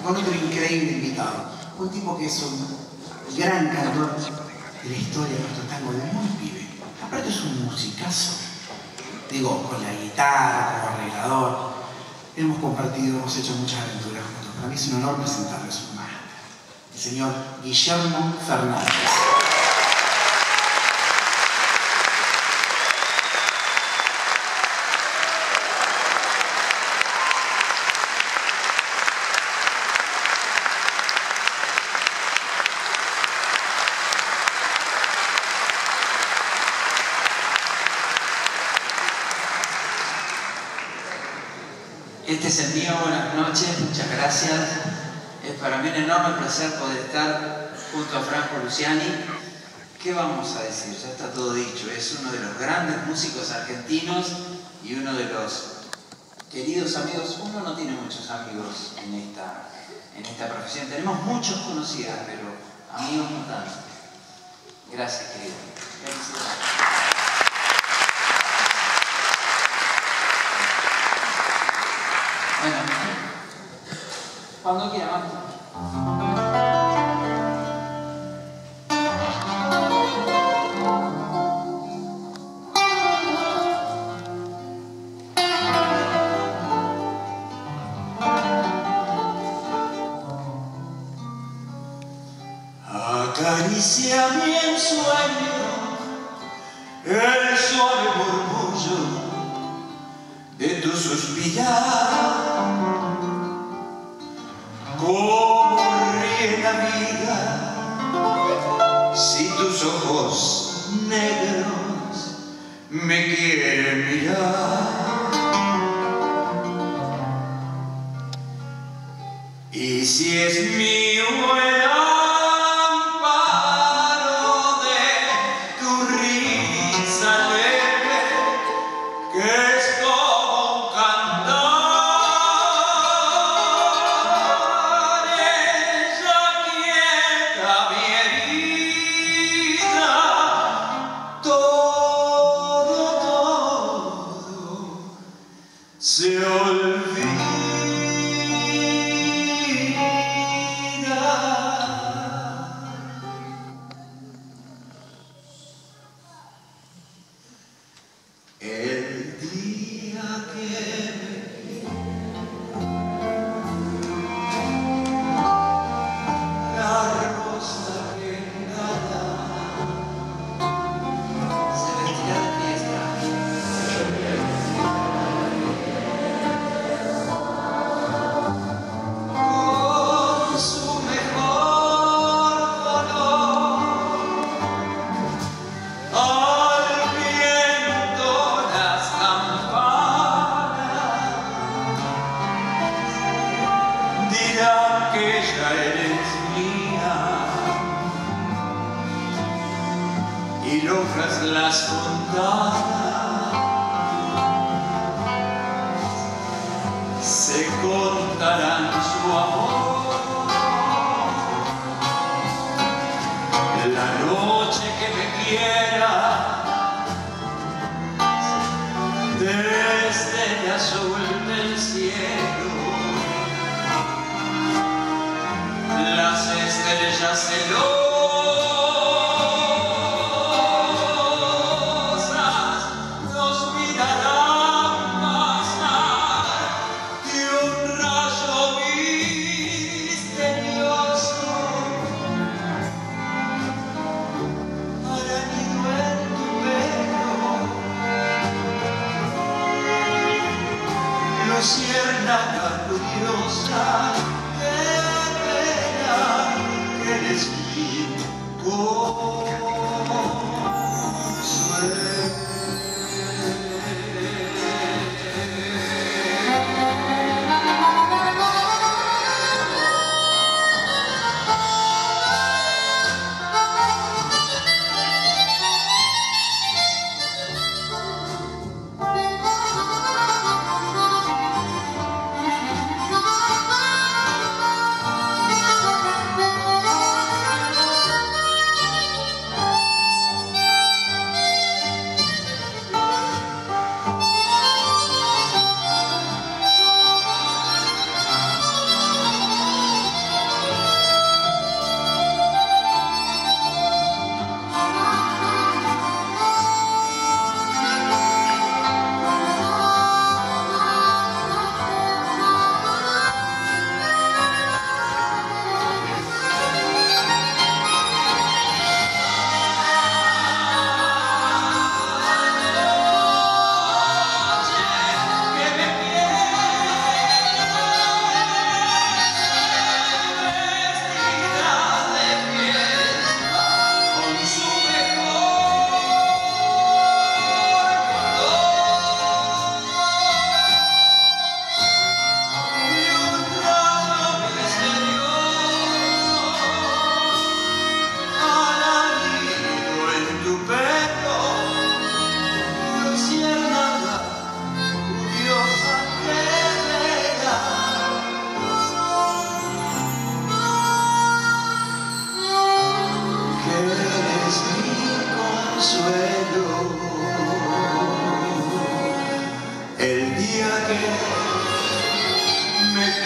con otro increíble invitado. Un tipo que es un gran cantor de la historia de nuestro tango, de muy pibe. Aparte es un musicazo. Digo, con la guitarra, como arreglador. Hemos compartido, hemos hecho muchas aventuras juntos. Para mí es un honor presentarle a su maestro, el señor Guillermo Fernández. Este es el mío, buenas noches, muchas gracias. Es para mí un enorme placer poder estar junto a Franco Luciani. ¿Qué vamos a decir? Ya está todo dicho. Es uno de los grandes músicos argentinos y uno de los queridos amigos. Uno no tiene muchos amigos en esta profesión. Tenemos muchos conocidos, pero amigos no tanto. Gracias, querido. Felicidades. Bueno, cuando quiera, Marta. Acaricia mi ensueño, el suave murmullo de tu suspirar. Cómo ríe la vida si tus ojos negros me quieren mirar. Y si es mío el amparo de tu risa leve, que es como un cantar, ella quieta mi herida, todo se olvida. El día que la rosa que nada Se vestirá de fiesta. con su mejor color al viento las campanas dirán que ya eres mía y logras las fontanas se contarán su amor. La noche que me quiera desde el azul del cielo, las estrellas celosas nos mirarán pasar y un rayo misterioso hará nido en tu pelo. Luciérnaga curiosa, qué pena que eres mi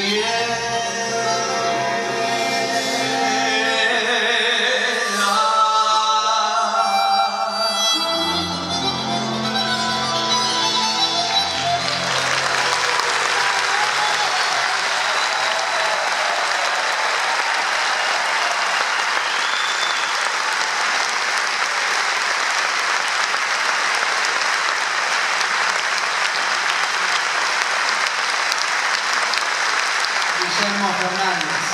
Guillermo Fernández.